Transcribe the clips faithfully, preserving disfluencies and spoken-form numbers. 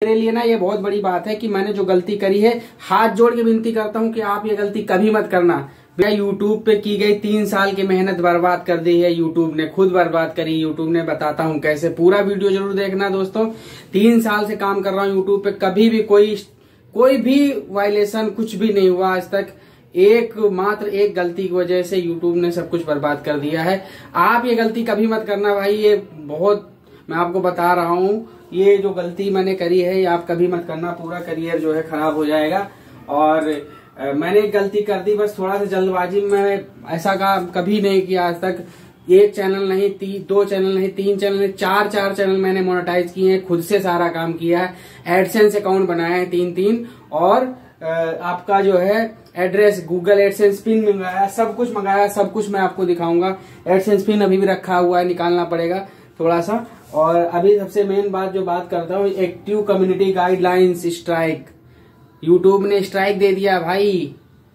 मेरे लिए ना ये बहुत बड़ी बात है कि मैंने जो गलती करी है, हाथ जोड़ के विनती करता हूँ कि आप ये गलती कभी मत करना। भैया यूट्यूब पे की गई तीन साल की मेहनत बर्बाद कर दी है, यूट्यूब ने खुद बर्बाद करी। यूट्यूब ने, बताता हूँ कैसे, पूरा वीडियो जरूर देखना दोस्तों। तीन साल से काम कर रहा हूँ यूट्यूब पे, कभी भी कोई कोई भी वायलेशन कुछ भी नहीं हुआ आज तक। एक मात्र एक गलती की वजह से यूट्यूब ने सब कुछ बर्बाद कर दिया है। आप ये गलती कभी मत करना भाई, ये बहुत, मैं आपको बता रहा हूँ, ये जो गलती मैंने करी है ये आप कभी मत करना, पूरा करियर जो है खराब हो जाएगा। और आ, मैंने एक गलती कर दी बस थोड़ा सा जल्दबाजी में, ऐसा काम कभी नहीं किया आज तक। एक चैनल नहीं, ती, दो चैनल नहीं, तीन चैनल नहीं, चार चार चैनल मैंने मोनेटाइज किए हैं, खुद से सारा काम किया है। एडसेंस अकाउंट बनाया है तीन तीन, और आ, आपका जो है एड्रेस, गूगल एडसेंस पिन मंगाया, सब कुछ मंगाया, सब कुछ मैं आपको दिखाऊंगा। एडसेंस पिन अभी भी रखा हुआ है, निकालना पड़ेगा थोड़ा सा। और अभी सबसे मेन बात जो बात करता हूँ, active community guidelines strike, YouTube ने स्ट्राइक दे दिया भाई।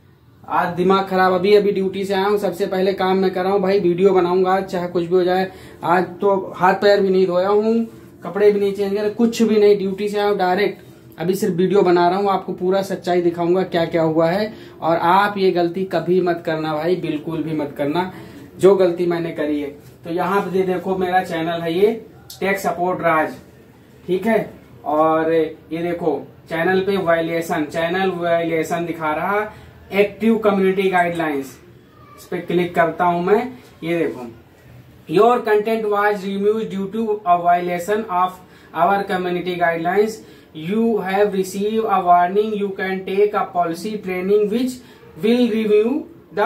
आज दिमाग खराब, अभी अभी ड्यूटी से आया हूँ, सबसे पहले काम मैं कर रहा हूँ भाई, वीडियो बनाऊंगा आज, चाहे कुछ भी हो जाए। आज तो हाथ पैर भी नहीं धोया हूँ, कपड़े भी नहीं चेंज करे, कुछ भी नहीं, ड्यूटी से आया हूँ डायरेक्ट, अभी सिर्फ वीडियो बना रहा हूँ, आपको पूरा सच्चाई दिखाऊंगा क्या क्या हुआ है। और आप ये गलती कभी मत करना भाई, बिल्कुल भी मत करना जो गलती मैंने करी है। तो यहाँ पे देखो मेरा चैनल है ये, टेक सपोर्ट राज, ठीक है। और ये देखो चैनल पे वायलेशन, चैनल वायलेशन दिखा रहा, एक्टिव कम्युनिटी गाइडलाइंस, इस पे क्लिक करता हूं मैं, ये देखो, your content was removed due to a violation of our community guidelines, you have receive a warning, you can take a policy training which will review the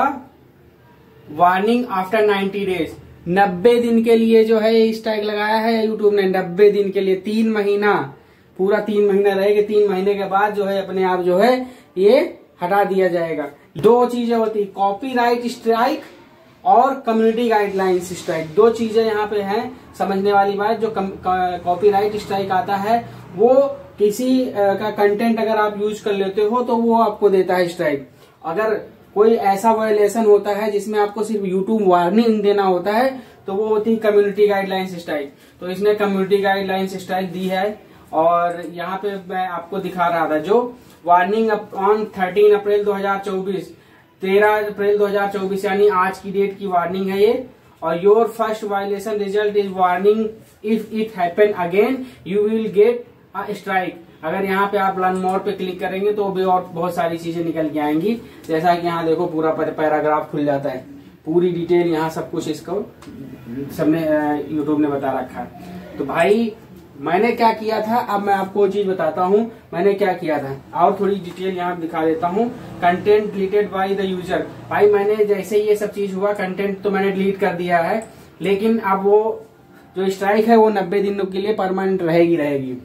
warning after ninety days. नब्बे दिन के लिए जो है strike लगाया है YouTube ने, नब्बे दिन के लिए, तीन महीना, पूरा तीन महीना रहेगा, तीन महीने के बाद जो है अपने आप जो है ये हटा दिया जाएगा। दो चीजें होती, कॉपीराइट स्ट्राइक और कम्युनिटी गाइडलाइंस स्ट्राइक, दो चीजें यहाँ पे हैं समझने वाली बात। जो कॉपीराइट स्ट्राइक आता है वो किसी का कंटेंट अगर आप यूज कर लेते हो तो वो आपको देता है स्ट्राइक। अगर कोई ऐसा वायलेशन होता है जिसमें आपको सिर्फ यूट्यूब वार्निंग देना होता है तो वो होती है कम्युनिटी गाइडलाइंस स्ट्राइक। तो इसने कम्युनिटी गाइडलाइंस स्ट्राइक दी है। और यहाँ पे मैं आपको दिखा रहा था जो वार्निंग ऑन थर्टीन अप्रैल दो हजार चौबीस, तेरह अप्रैल दो हजार चौबीस यानी आज की डेट की वार्निंग है ये। और your first violation result is warning, if it happen again you will get a strike. अगर यहाँ पे आप लर्न मोर पे क्लिक करेंगे तो भी और बहुत सारी चीजें निकल के आएंगी। जैसा कि यहाँ देखो पूरा पैराग्राफ खुल जाता है, पूरी डिटेल यहाँ सब कुछ इसको सबने यूट्यूब ने बता रखा है। तो भाई मैंने क्या किया था, अब मैं आपको वो चीज बताता हूँ मैंने क्या किया था, और थोड़ी डिटेल यहाँ दिखा देता हूँ। Content deleted by the user, भाई मैंने जैसे ये सब चीज हुआ कंटेंट तो मैंने डिलीट कर दिया है, लेकिन अब वो जो स्ट्राइक है वो नब्बे दिनों के लिए परमानेंट रहेगी रहेगी।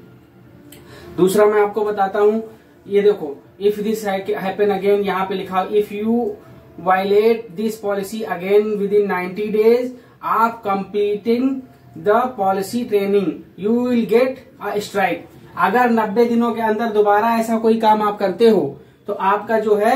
दूसरा मैं आपको बताता हूँ, ये देखो, इफ दिस हैपन अगेन, यहाँ पे लिखा if you violate this policy again within ninety days of completing the policy training you will get a strike. अगर नब्बे दिनों के अंदर दोबारा ऐसा कोई काम आप करते हो तो आपका जो है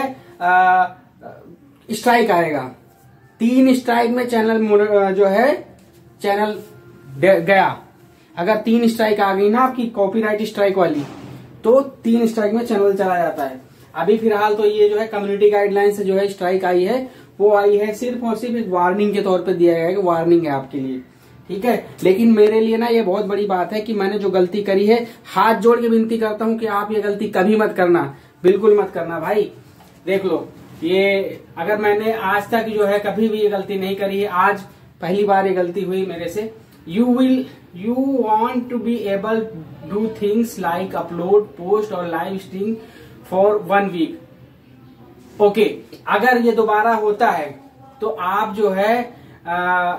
स्ट्राइक आएगा। तीन स्ट्राइक में चैनल जो है चैनल गया। अगर तीन स्ट्राइक आ गई ना आपकी कॉपीराइट स्ट्राइक वाली, तो तीन स्ट्राइक में चैनल चला जाता है। अभी फिलहाल तो ये जो है कम्युनिटी गाइडलाइन से जो है स्ट्राइक आई है, वो आई है सिर्फ और सिर्फ एक वार्निंग के तौर पे दिया गया है कि वार्निंग है आपके लिए, ठीक है। लेकिन मेरे लिए ना ये बहुत बड़ी बात है कि मैंने जो गलती करी है, हाथ जोड़ के विनती करता हूँ कि आप ये गलती कभी मत करना, बिल्कुल मत करना भाई। देख लो, ये अगर मैंने आज तक जो है कभी भी ये गलती नहीं करी है, आज पहली बार ये गलती हुई मेरे से। You will you want to be able do things like upload, post और live stream for one week. Okay, अगर ये दोबारा होता है तो आप जो है आ,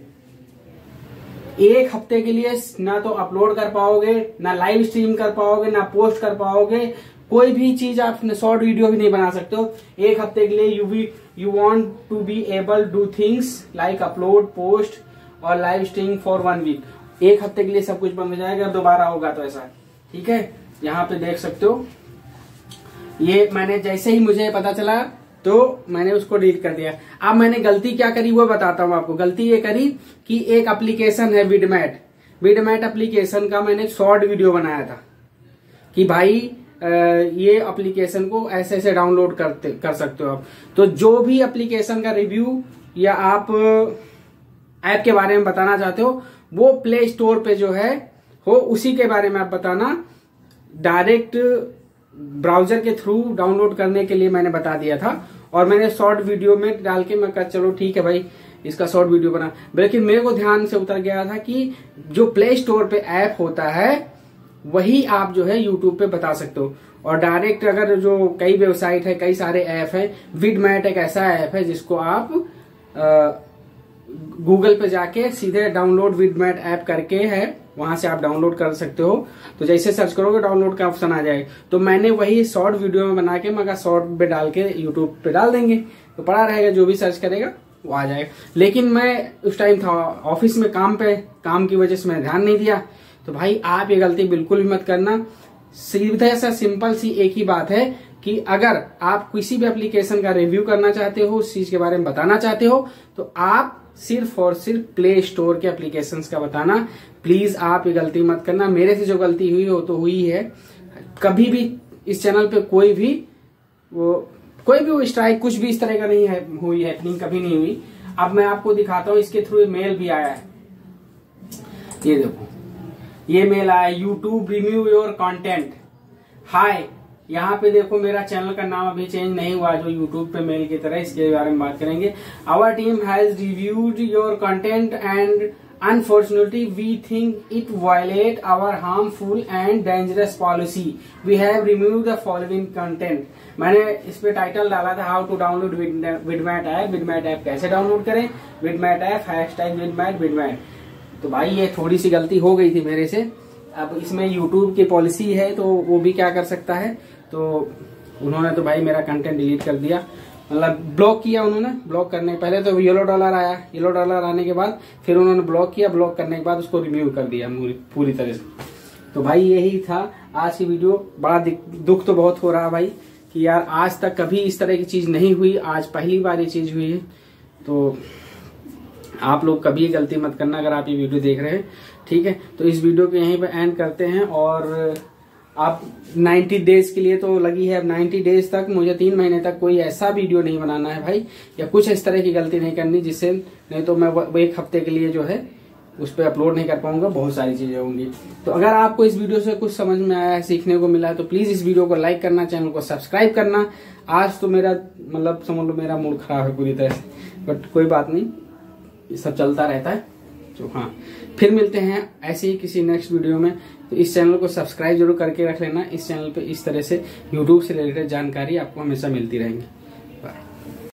एक हफ्ते के लिए ना तो अपलोड कर पाओगे, ना लाइव स्ट्रीम कर पाओगे, ना पोस्ट कर पाओगे, कोई भी चीज आप शॉर्ट वीडियो भी नहीं बना सकते हो एक हफ्ते के लिए। You we you want to be able do things like upload, post और live stream for one week. एक हफ्ते के लिए सब कुछ बंद हो जाएगा, दोबारा होगा तो ऐसा, ठीक है। यहाँ पे देख सकते हो, ये मैंने जैसे ही मुझे पता चला तो मैंने उसको डिलीट कर दिया। अब मैंने गलती क्या करी वो बताता हूँ आपको। गलती ये करी कि एक एप्लीकेशन है विडमैट, विडमैट एप्लीकेशन का मैंने शॉर्ट वीडियो बनाया था। कि भाई ये एप्लीकेशन को ऐसे ऐसे डाउनलोड करते कर सकते हो आप। तो जो भी एप्लीकेशन का रिव्यू या आप ऐप के बारे में बताना चाहते हो वो प्ले स्टोर पे जो है हो उसी के बारे में आप बताना। डायरेक्ट ब्राउजर के थ्रू डाउनलोड करने के लिए मैंने बता दिया था और मैंने शॉर्ट वीडियो में डाल के मैं कहा चलो ठीक है भाई इसका शॉर्ट वीडियो बना, लेकिन मेरे को ध्यान से उतर गया था कि जो प्ले स्टोर पे ऐप होता है वही आप जो है यूट्यूब पे बता सकते हो। और डायरेक्ट अगर जो कई वेबसाइट है, कई सारे ऐप है, विडमैट एक ऐसा ऐप है जिसको आप गूगल पे जाके सीधे डाउनलोड विडमैट ऐप करके है, वहां से आप डाउनलोड कर सकते हो। तो जैसे सर्च करोगे डाउनलोड का ऑप्शन आ जाएगा। तो मैंने वही शॉर्ट वीडियो में बना के मगर शॉर्ट पे डाल के यूट्यूब पे डाल देंगे तो पड़ा रहेगा, जो भी सर्च करेगा वो आ जाएगा। लेकिन मैं उस टाइम था ऑफिस में, काम पे, काम की वजह से मैं ध्यान नहीं दिया। तो भाई आप ये गलती बिल्कुल भी मत करना। सीधे सा सिंपल सी एक ही बात है कि अगर आप किसी भी एप्लीकेशन का रिव्यू करना चाहते हो, उस चीज के बारे में बताना चाहते हो, तो आप सिर्फ और सिर्फ प्ले स्टोर के एप्लीकेशंस का बताना। प्लीज आप ये गलती मत करना। मेरे से जो गलती हुई हो तो हुई है। कभी भी इस चैनल पे कोई भी वो कोई भी वो स्ट्राइक कुछ भी इस तरह का नहीं है हुई है, नहीं कभी नहीं हुई। अब मैं आपको दिखाता हूँ, इसके थ्रू मेल भी आया है। ये देखो, ये मेल आया, YouTube review your content. Hi, यहाँ पे देखो मेरा चैनल का नाम अभी चेंज नहीं हुआ जो यूट्यूब पे मेल की तरह, इसके बारे में बात करेंगे। Our team has reviewed your content and unfortunately we think it violate our harmful and dangerous policy. We have removed the following content. मैंने इस पे टाइटल डाला था how to download Vidmate app. Vidmate app कैसे download करें, Vidmate app hashtag विडमैट विडमैट। तो भाई ये थोड़ी सी गलती हो गई थी मेरे से। अब इसमें यूट्यूब की पॉलिसी है तो वो भी क्या कर सकता है। तो उन्होंने तो भाई मेरा कंटेंट डिलीट कर दिया, मतलब ब्लॉक किया उन्होंने। ब्लॉक करने के पहले तो येलो डॉलर आया, येलो डॉलर आने के बाद फिर उन्होंने ब्लॉक किया, ब्लॉक करने के बाद उसको रिमूव कर दिया पूरी तरह से। तो भाई यही था आज की वीडियो। बड़ा दुख तो बहुत हो रहा भाई कि यार आज तक कभी इस तरह की चीज नहीं हुई, आज पहली बार ये चीज हुई है। तो आप लोग कभी गलती मत करना अगर आप ये वीडियो देख रहे हैं, ठीक है। तो इस वीडियो को यहीं पे एंड करते हैं। और आप नब्बे डेज के लिए तो लगी है, अब नब्बे डेज तक मुझे तीन महीने तक कोई ऐसा वीडियो नहीं बनाना है भाई, या कुछ इस तरह की गलती नहीं करनी जिससे नहीं तो मैं वो एक हफ्ते के लिए जो है उस पर अपलोड नहीं कर पाऊंगा, बहुत सारी चीजें होंगी। तो अगर आपको इस वीडियो से कुछ समझ में आया है, सीखने को मिला है, तो प्लीज इस वीडियो को लाइक करना, चैनल को सब्सक्राइब करना। आज तो मेरा मतलब समझ लो मेरा मूड खराब है पूरी तरह से, बट कोई बात नहीं, ये सब चलता रहता है। तो हाँ, फिर मिलते हैं ऐसे ही किसी नेक्स्ट वीडियो में। तो इस चैनल को सब्सक्राइब जरूर करके रख लेना। इस चैनल पे इस तरह से यूट्यूब से रिलेटेड जानकारी आपको हमेशा मिलती रहेंगी।